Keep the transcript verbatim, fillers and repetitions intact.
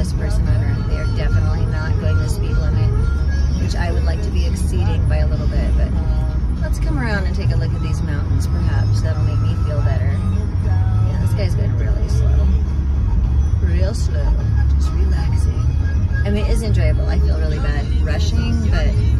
slowest person on earth. They are definitely not going the speed limit, which I would like to be exceeding by a little bit, but let's come around and take a look at these mountains, perhaps. That'll make me feel better. Yeah, this guy's going really slow. Real slow. Just relaxing. I mean, it is enjoyable. I feel really bad rushing, but